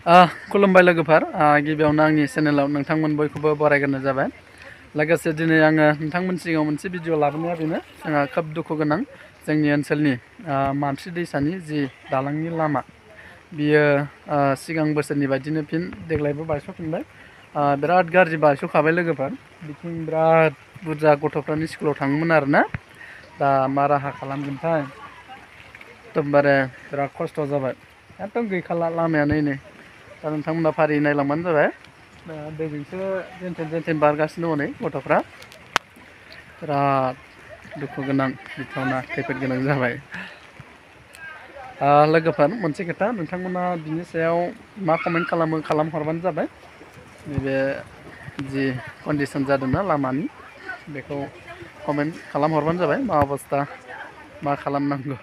खुलुमबाय लोगोफोर गिबियावनो आंनि चेनेलाव नोंथांमोन बयखौबो बरायग्रोनाय जाबाय लोगोसे दिनै आङो नोंथांमोन सिगाङाव मोनसे भिडिअ लाबोनाया बेनो जोंहा खोब दुखु गोनां जोंनि ओनसोलनि मानसि दैसानि जि दालांनि लामा बियो सिगां बोसोरनि बायदिनो फिन देग्लायबो बायस'फिनबाय बिराद गाज्रि बायस'खाबाय लोगोफोर बिथिं बिराद बुरजा गथ'फ्रानो स्कुलाव थाङोमोन आरोना दा मा राहा खालामगोनथाय एकदमबारे बिराद खस्थ' जाबाय एकदम गैखाला लामायानो नै दा नोंथांमोना फारि नायलांबानो जाबाय दैजोंसो जेनथेन बारगासिनो दङ नै गथ'फ्रा बिराद दुखु गोनां गिथावना खैफोद गोनां जाबाय लोगोफोर मोनसे खोथा नोंथांमोना बिनि सायाव मा कमेन्ट खालामो खालामहरबानो जाबाय नैबे जि कन्डिसन जादोंना लामानि बेखौ कमेन्ट खालामहरबानो जाबाय मा अबस्था मा खालामनांगौ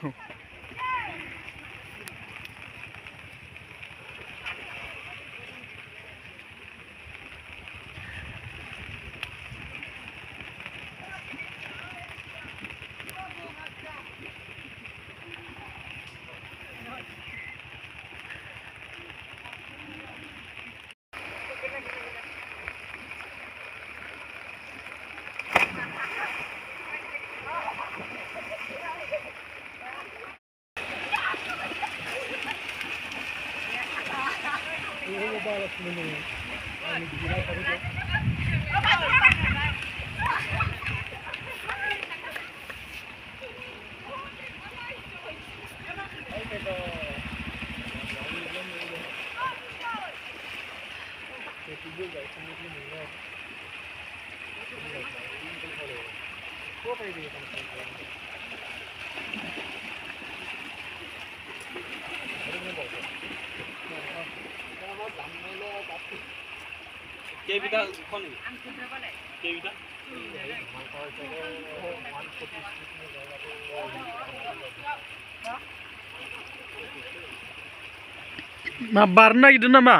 मा बारनो नागिरदों नामा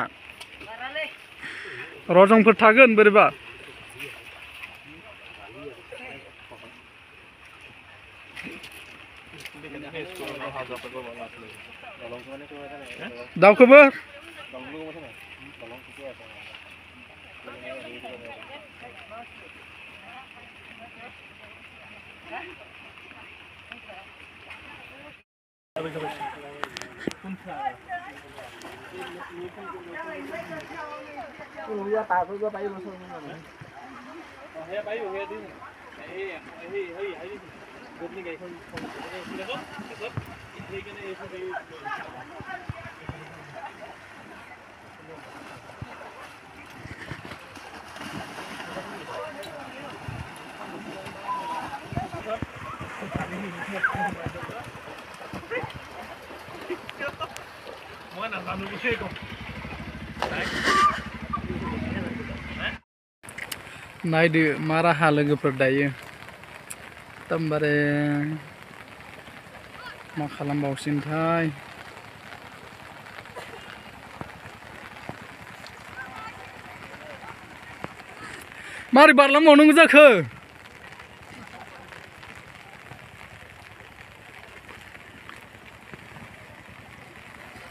रजंफोर थागोन बोरैबा दाउखौबो नायदो मा राहा लोगोफोर दायो एकदमबारे मा खालामबावसिनथाय मारै बारलांबावनांगौ जाखो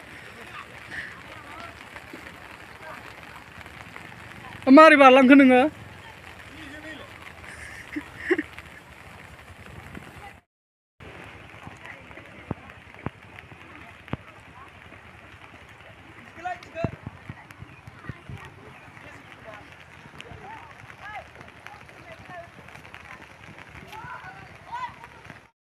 मारै बारलांखो नोङो